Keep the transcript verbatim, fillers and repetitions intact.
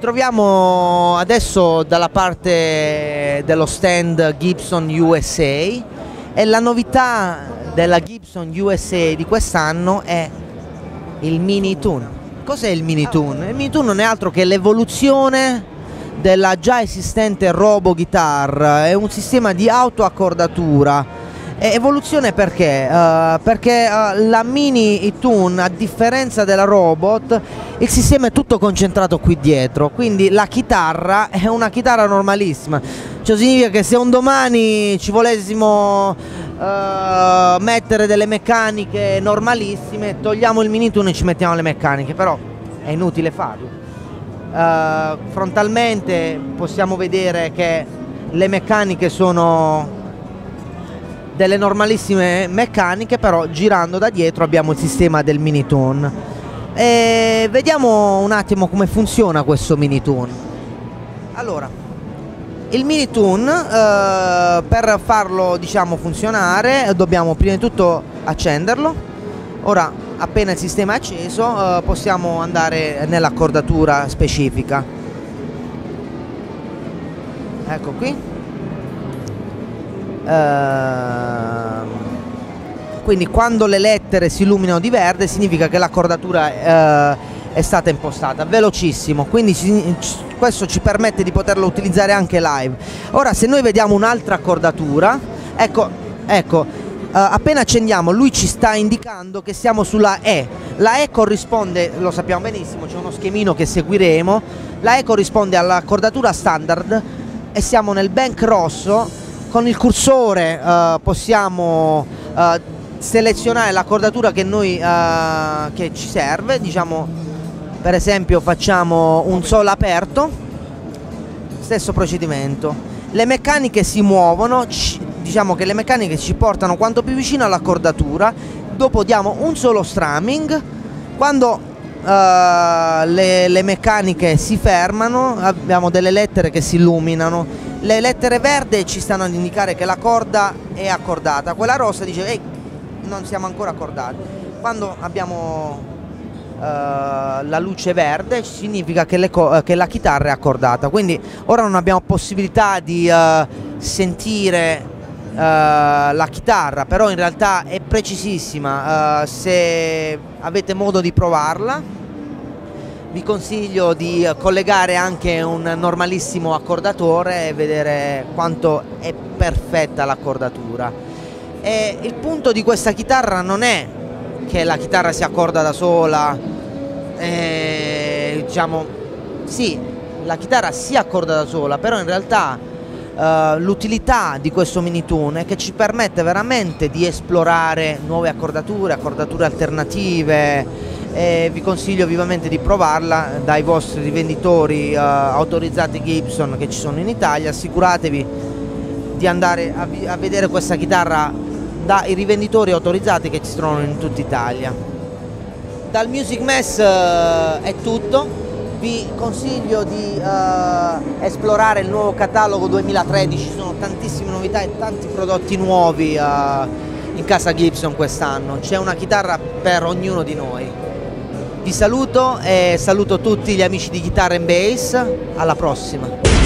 troviamo adesso dalla parte dello stand Gibson U S A e la novità della Gibson U S A di quest'anno è il Mini Tune. Cos'è il Mini Tune? Il Mini Tune non è altro che l'evoluzione della già esistente Robo Guitar, è un sistema di autoaccordatura. Evoluzione perché? Uh, perché uh, la Mini Tune, a differenza della Robot, il sistema è tutto concentrato qui dietro, quindi la chitarra è una chitarra normalissima. Ciò significa che se un domani ci volessimo uh, mettere delle meccaniche normalissime, togliamo il Mini Tune e ci mettiamo le meccaniche, però è inutile farlo. Uh, frontalmente possiamo vedere che le meccaniche sono delle normalissime meccaniche, però girando da dietro abbiamo il sistema del Mini Tune. E vediamo un attimo come funziona questo Mini Tune. Allora, il Mini Tune eh, per farlo, diciamo, funzionare dobbiamo prima di tutto accenderlo. Ora, appena il sistema è acceso, eh, possiamo andare nell'accordatura specifica. Ecco qui. Uh, quindi quando le lettere si illuminano di verde significa che l'accordatura uh, è stata impostata. Velocissimo, quindi ci, questo ci permette di poterlo utilizzare anche live. Ora, se noi vediamo un'altra accordatura, ecco, ecco uh, appena accendiamo lui ci sta indicando che siamo sulla E. La E corrisponde, lo sappiamo benissimo, c'è uno schemino che seguiremo, la E corrisponde all'accordatura standard e siamo nel bank rosso. Con il cursore uh, possiamo uh, selezionare l'accordatura che, noi, uh, che ci serve, diciamo per esempio facciamo un Sol aperto, stesso procedimento. Le meccaniche si muovono, ci, diciamo che le meccaniche ci portano quanto più vicino all'accordatura, dopo diamo un solo strumming, quando uh, le, le meccaniche si fermano abbiamo delle lettere che si illuminano. Le lettere verde ci stanno ad indicare che la corda è accordata, quella rossa dice ehi, non siamo ancora accordati. Quando abbiamo uh, la luce verde significa che, le che la chitarra è accordata, quindi ora non abbiamo possibilità di uh, sentire uh, la chitarra, però in realtà è precisissima. Uh, se avete modo di provarla, vi consiglio di collegare anche un normalissimo accordatore e vedere quanto è perfetta l'accordatura. E il punto di questa chitarra non è che la chitarra si accorda da sola, e, diciamo, sì, la chitarra si accorda da sola, però in realtà uh, l'utilità di questo Mini Tune è che ci permette veramente di esplorare nuove accordature, accordature alternative. E vi consiglio vivamente di provarla dai vostri rivenditori uh, autorizzati Gibson che ci sono in Italia. Assicuratevi di andare a, a vedere questa chitarra dai rivenditori autorizzati che ci trovano in tutta Italia. Dal Music Mess uh, è tutto, vi consiglio di uh, esplorare il nuovo catalogo duemilatredici, ci sono tantissime novità e tanti prodotti nuovi uh, in casa Gibson quest'anno, c'è una chitarra per ognuno di noi. Vi saluto e saluto tutti gli amici di Guitar and Bass, alla prossima!